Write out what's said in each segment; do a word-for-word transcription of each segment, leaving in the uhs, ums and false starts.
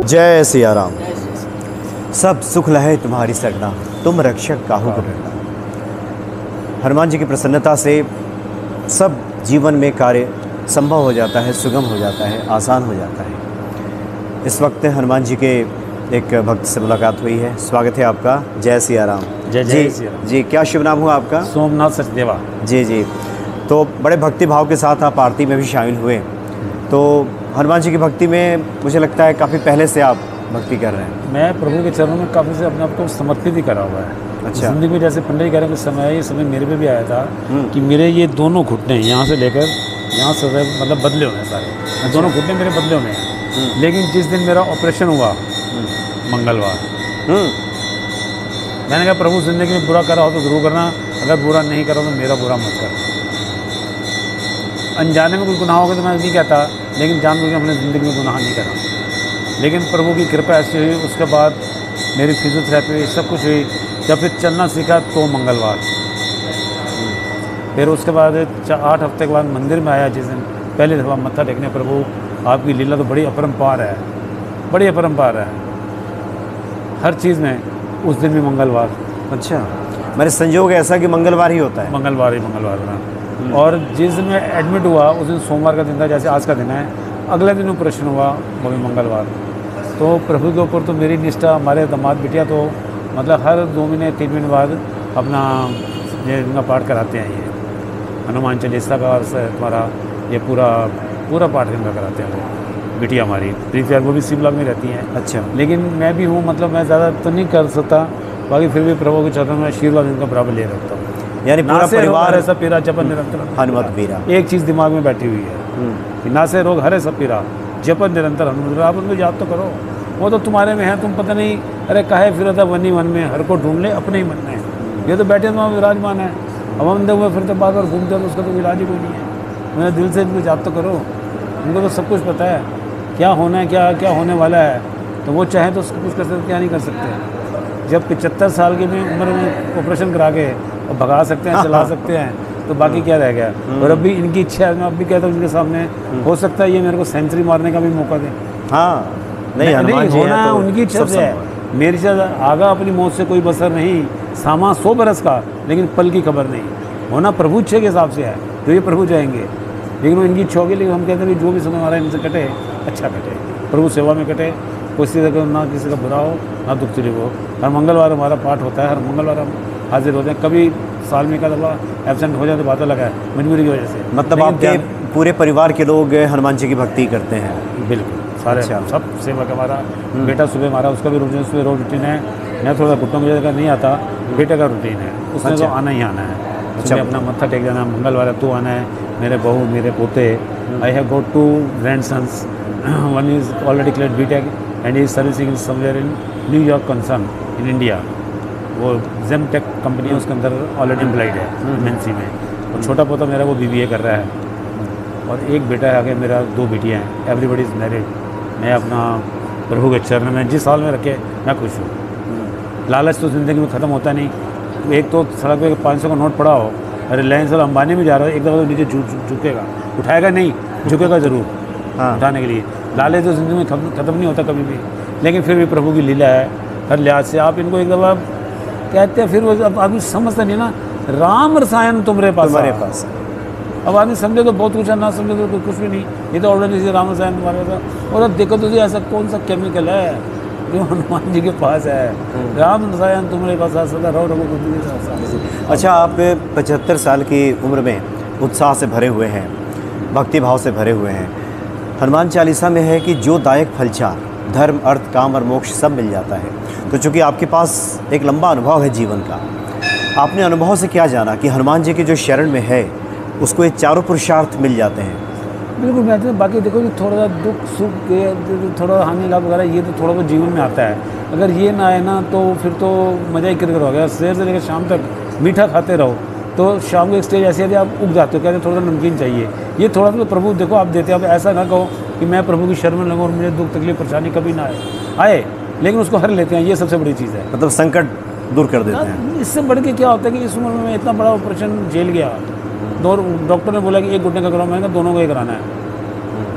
जय सिया राम। सब सुख लहे तुम्हारी सरना, तुम रक्षक काहू को डरना। हनुमान जी की प्रसन्नता से सब जीवन में कार्य संभव हो जाता है, सुगम हो जाता है, आसान हो जाता है। इस वक्त हनुमान जी के एक भक्त से मुलाकात हुई है। स्वागत है आपका। जय सिया राम। जय जय सिया राम। जी, क्या शुभ नाम हुआ आपका? सोमनाथ सचदेवा। जी जी। तो बड़े भक्ति भाव के साथ आप आरती में भी शामिल हुए। तो हनुमान जी की भक्ति में मुझे लगता है काफ़ी पहले से आप भक्ति कर रहे हैं। मैं प्रभु के चरणों में काफ़ी से अपने आप को समर्पित ही करा हुआ है। अच्छा। जिंदगी में जैसे पंडित कह रहे हैं कुछ समय ये समय मेरे पे भी आया था कि मेरे ये दोनों घुटने यहाँ से लेकर यहाँ से मतलब बदले हुए हैं सारे। अच्छा। दोनों घुटने मेरे बदले हुए हैं। लेकिन जिस दिन मेरा ऑपरेशन हुआ मंगलवार, मैंने कहा प्रभु जिंदगी में बुरा करा हो तो जरूर करना, अगर बुरा नहीं करा तो मेरा बुरा मत करना। अनजाने में कुछ गुनाह होगा तो मैं नहीं कहता, लेकिन जानबूझ के हमने ज़िंदगी में गुनाह नहीं करा। लेकिन प्रभु की कृपा ऐसी हुई, उसके बाद मेरी फिजियोथेरेपी हुई, सब कुछ हुई। जब फिर चलना सीखा तो मंगलवार, फिर उसके बाद आठ हफ्ते के बाद मंदिर में आया। जिस दिन पहले दफ़ा मत्था टेकने, प्रभु आपकी लीला तो बड़ी अपरंपार है, बड़ी अपरंपार है हर चीज़ में। उस दिन भी मंगलवार। अच्छा, मेरे संजोग ऐसा कि मंगलवार ही होता है। मंगलवार ही मंगलवार ना। और जिस दिन मैं एडमिट हुआ उस दिन सोमवार का दिन था, जैसे आज का दिन है। अगले दिन ऑपरेशन हुआ वो भी मंगलवार। तो प्रभु के ऊपर तो मेरी निष्ठा, हमारे दामाद बिटिया तो मतलब हर दो महीने तीन महीने बाद अपना ये इनका पाठ कराते हैं। ये हनुमान चालीसा का और तुम्हारा ये पूरा पूरा पाठ इनका कराते हैं वो बिटिया हमारी प्रीति यार, वो भी शिमला में रहती हैं। अच्छा। लेकिन मैं भी हूँ, मतलब मैं ज़्यादा तो नहीं कर सकता, बाकी फिर भी प्रभु के चरणों में आशीर्वाद इनका बराबर ले रखता हूँ। यानी पूरा परिवार ऐसा पीरा जपन निरंतर हनुमत पीरा। एक चीज़ दिमाग में बैठी हुई है कि ना से रोग हरे सब पीरा जपन निरंतर हनुमत। आप उनको याद तो करो, वो तो तुम्हारे में है, तुम पता नहीं अरे काहे फिर था वनी वन में, हर को ढूंढ ले अपने ही मन में। ये तो बैठे तो विराजमान है, अब हम देखो फिर तो बार बार घूमते हो तो उसका तो इलाज ही कोई नहीं है। मेरे दिल से इनको याद तो करो, उनको तो सब कुछ पता है क्या होना है, क्या क्या होने वाला है। तो वो चाहे तो उसको कुछ कर सकते, क्या नहीं कर सकते। जब पचहत्तर साल की में उम्र में ऑपरेशन करा के और भगा सकते हैं, चला सकते हैं, तो बाकी क्या रह गया। और अभी इनकी इच्छा है, मैं अब भी कहता हूँ इनके सामने, हो सकता है ये मेरे को सेंचुरी मारने का भी मौका दे। हाँ, नहीं, हनुमान जी होना तो उनकी इच्छा से है, मेरी इच्छा आगा अपनी मौत से कोई बसर नहीं। सामा सौ बरस का, लेकिन पल की खबर नहीं। होना प्रभु इच्छा के हिसाब से है, तो ये प्रभु जाएंगे। लेकिन वो इनकी इच्छा होगी। लेकिन हम कहते हैं कि जो भी समय हमारा इनसे कटे अच्छा कटे, प्रभु सेवा में कटे, किसी का ना किसी का बुरा हो ना दुख तकलीफ हो। हर मंगलवार हमारा पाठ होता है, हर मंगलवार हम हाजिर होते हैं। कभी साल में का दफ़ा एबसेंट हो जाए तो बात अलग है, मजबूरी की वजह से। मतलब आपके पूरे परिवार के लोग हनुमान जी की भक्ति करते हैं? बिल्कुल सारे। अच्छा। सब सेवा का हमारा बेटा सुबह हमारा उसका भी रूटीन, सुबह रोज रूटीन है। मैं थोड़ा घुटनों की जगह नहीं आता, बेटे का रूटीन है, उसने तो आना ही आना है। अच्छा। अपना मत्था टेक देना, मंगलवार तू आना है, मेरे बहू मेरे पोते। I have got two grandsons, one is already clear B tech and is servicing somewhere in New York concern in India. वो जेम टेक कंपनी है, उसके अंदर ऑलरेडी एम्प्लॉयड है एमएनसी में। और छोटा पोता मेरा वो बीबीए कर रहा है। और एक बेटा है आगे, मेरा दो बेटियां हैं। Everybody is married. मैं अपना प्रभु के चरण में जिस हाल में रखे मैं खुश हूँ। लालच तो ज़िंदगी में ख़त्म होता नहीं। एक तो सड़क पे पाँच सौ का नोट पड़ा हो, अरे रिलायंस और अंबानी में जा रहा है, एक दफ़ा तो नीचे झुकेगा, उठाएगा नहीं, झुकेगा ज़रूर। हाँ। उठाने के लिए लालच तो ज़िंदगी में ख़त्म नहीं होता कभी भी। लेकिन फिर भी प्रभु की लीला है हर लिहाज से। आप इनको एक दफ़ा कहते हैं, फिर वो अब आदमी समझता नहीं ना, राम रसायन तुम्हारे पास तुम्हारे पास अब आदमी समझे तो बहुत कुछ है, ना समझे तो कुछ भी नहीं। ये तो ऑलरेडी राम रसायन तुम्हारे पास। और अब देखो तो ऐसा कौन सा केमिकल है जो हनुमान जी के पास है। राम रसायन तुम्हारे पास सदा रहो रघुपति। अच्छा, आप पचहत्तर साल की उम्र में उत्साह से भरे हुए हैं, भक्ति भाव से भरे हुए हैं। हनुमान चालीसा में है कि जो दायक फलचार धर्म अर्थ काम और मोक्ष सब मिल जाता है। तो चूँकि आपके पास एक लंबा अनुभव है जीवन का, आपने अनुभव से क्या जाना कि हनुमान जी के जो शरण में है उसको ये चारों पुरुषार्थ मिल जाते हैं? बिल्कुल मिलते हैं। बाकी देखो कि थोड़ा सा दुख सुख के थोड़ा हानि लाभ वगैरह ये तो थोड़ा बहुत जीवन में आता है। अगर ये ना आए ना तो फिर तो मज़ा ही किरकिर हो गया। सुबह से लेकर शाम तक मीठा खाते रहो तो शाम को एक स्टेज ऐसी आती है आप उग जाते हो, कहते थोड़ा सा नमकीन चाहिए। ये थोड़ा सा प्रभु देखो आप देते हो। आप ऐसा ना कहो कि मैं प्रभु की शरण में लगूँ और मुझे दुख तकलीफ परेशानी कभी ना आए आए लेकिन उसको हर लेते हैं। ये सबसे बड़ी चीज़ है, मतलब संकट दूर कर देते हैं। इससे बढ़ के क्या होता है कि इस उम्र में इतना बड़ा ऑपरेशन झेल गया, दो डॉक्टर ने बोला कि एक घुटने का कराओ, मैंने कहा दोनों को ही कराना है।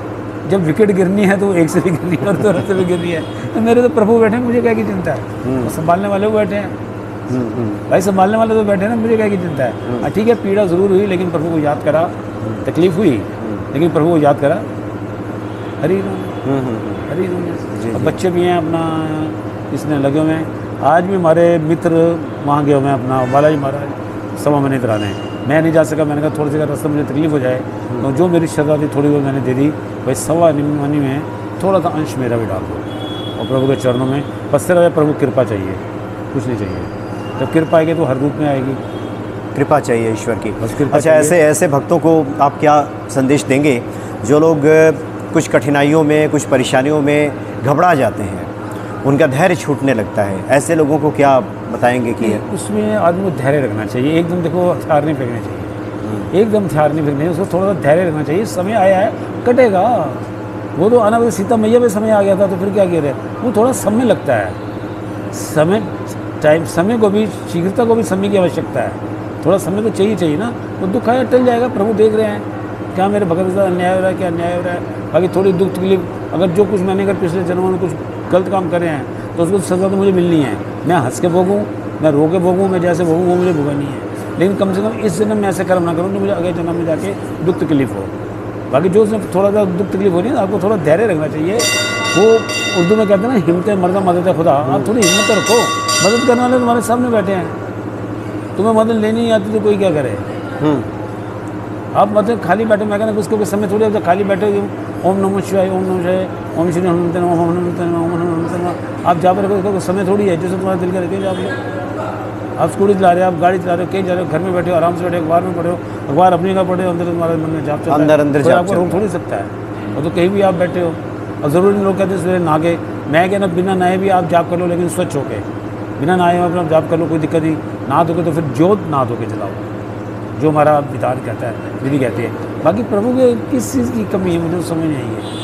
जब विकेट गिरनी है तो एक से भी गिरनी है और दो से भी गिरनी है, तो मेरे तो प्रभु बैठे हैं, मुझे क्या की चिंता है, संभालने वाले वो बैठे हैं भाई, संभालने वाले तो बैठे हैं ना, मुझे क्या की चिंता है। ठीक है, पीड़ा ज़रूर हुई, लेकिन प्रभु को याद करा, तकलीफ हुई लेकिन प्रभु को याद करा, हरी हरी अब बच्चे भी हैं अपना इसमें लगे हुए हैं। आज भी हमारे मित्र वहाँ गए हुए हैं अपना बालाजी महाराज सवा महीने कराने, मैं नहीं जा सका, मैंने कहा थोड़ी सी रास्ते मुझे तकलीफ हो जाए, तो जो मेरी श्रद्धा थी थोड़ी बहुत मैंने दे दी, भाई सवा महीने में थोड़ा सा अंश मेरा भी डाल दो, और प्रभु के चरणों में बसते रहे। प्रभु कृपा चाहिए, कुछ नहीं चाहिए, जब कृपा आएगी तो हर रूप में आएगी, कृपा चाहिए ईश्वर की। अच्छा, ऐसे ऐसे भक्तों को आप क्या संदेश देंगे जो लोग कुछ कठिनाइयों में, कुछ परेशानियों में घबरा जाते हैं, उनका धैर्य छूटने लगता है, ऐसे लोगों को क्या बताएंगे कि उसमें आदमी को धैर्य रखना चाहिए, एकदम देखो हथियार नहीं फेंकने चाहिए, एकदम हथियार नहीं फेंकने चाहिए, उसको थोड़ा सा धैर्य रखना चाहिए। समय आया है, कटेगा, वो तो आना वैसे सीता मैया में समय आ गया था, तो फिर क्या कह रहे, वो थोड़ा समय लगता है, समय टाइम समय को भी, शीघ्रता को भी समय की आवश्यकता है, थोड़ा समय तो चाहिए चाहिए ना। तो दुख आया टल जाएगा, प्रभु देख रहे हैं क्या मेरे भगत के साथ अन्याय हो रहा है, क्या अन्याय हो रहा है। बाकी थोड़ी दुख तकलीफ, अगर जो कुछ मैंने अगर पिछले जन्मों में कुछ गलत काम करे हैं तो उसको सज़ा तो मुझे मिलनी है, मैं हंस के भोगूँ, मैं रो के भोगूँ, मैं जैसे भोगूँ वो मुझे भोगनी है, लेकिन कम से कम इस जन्म में ऐसे कर्म ना करूँ तो मुझे अगले जन्म में जाके दुख तकलीफ हो। बाकी जो उसमें थोड़ा सा दुख तकलीफ हो रही है ना, आपको थोड़ा धैर्य रखना चाहिए। वो उर्दू में कहते हैं ना, हिम्मत मर्दा मदद खुदा, आप थोड़ी हिम्मत रखो, मदद करने वाले तुम्हारे सामने बैठे हैं, तुम्हें मदद लेनी नहीं आती तो कोई क्या करे। आप मतलब खाली बैठे, मैं कहना उसको समय थोड़ी जब खाली बैठे ओम नमः शिवाय, ओम नमः शिवाय, ओम श्री हनुमत नमः, ओम हनुमत नमः, ओम हनुमत नमः, आप जा पर उसका समय थोड़ी है, जैसे तुम्हारा दिल करके आप लोग, आप स्कूटी चला रहे हो, आप गाड़ी चला रहे हो, कहीं जा रहे हो, घर में बैठे हो, आराम से बैठे हो, अखबार में पढ़े हो, अखबार अपनी का पढ़े हो, अंदर तुम्हारे मन में जाप चल रहा है, अंदर अंदर जाप आपको रोक थोड़ी सकता है। और तो कहीं भी आप बैठे हो, और ज़रूरी लोग कहते हैं सवेरे नहा के, मैं कहना बिना नहाए भी आप जाप कर लो, लेकिन स्वच्छ होके, बिना नहाए अपना जाप कर लो, कोई दिक्कत नहीं। नहा धोके तो फिर जोत नहा धोके जलाओ, जो हमारा विधान कहता है, विधि कहती है। बाकी प्रभु के किस चीज़ की कमी है मुझे समझ नहीं आई है।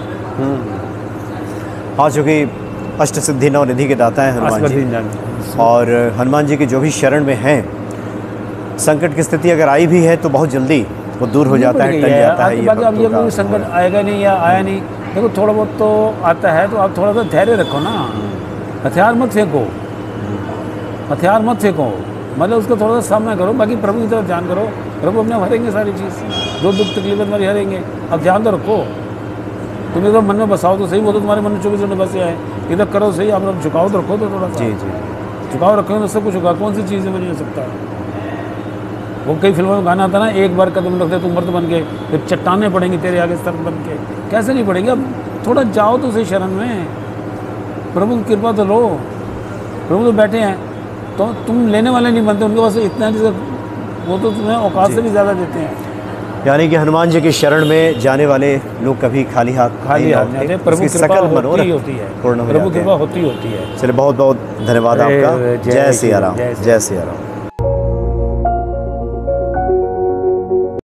हाँ, चूँकि अष्ट सिद्धि नौ निधि के दाता हैं हनुमान जी, और हनुमान जी की जो भी शरण में हैं, संकट की स्थिति अगर आई भी है तो बहुत जल्दी वो दूर हो जाता है, टल जाता है। बाकी अब ये कोई संकट आएगा नहीं या आया नहीं, देखो थोड़ा बहुत तो आता है, तो आप थोड़ा सा धैर्य रखो ना, हथियार मत फेंको, हथियार मत फेंको, मतलब उसका थोड़ा सा सामना करो। बाकी प्रभु की तरफ ध्यान करो, प्रभु अपने हरेंगे सारी चीज़, जो दुख तकलीफें तुम्हारी हरेंगे। अब ध्यान तो रखो, तुम इधर मन में बसाओ तो सही, वो तो तुम्हारे मन में चौबीस घंटे बसे आए, इधर करो सही, आप लोग झुकाव तो रखो, तो थोड़ा सा जी जी झुकाव रखोगे तो सब कुछ होगा। कौन सी चीज़ में नहीं हो सकता। वो कई फिल्मों में गाना आता ना, एक बार कदम रखते तुम मर्द बन के, फिर चट्टाने पड़ेंगी तेरे आगे सर बन के, कैसे नहीं पड़ेंगे। अब थोड़ा जाओ तो सही शरण में, प्रभु की कृपा तो लो, प्रभु तो बैठे हैं, तो तुम लेने वाले नहीं बनते, उनके पास इतना है, वो तो तुम्हें औकात से भी ज़्यादा देते हैं। यानी कि हनुमान जी की शरण में जाने वाले लोग कभी खाली हाथ खाली हाथ नहीं आते, प्रभु कृपा होती होती है, पूर्ण हो प्रभु कृपा होती होती है। चलिए, बहुत बहुत धन्यवाद आपका। जय सिया राम, जय सिया राम।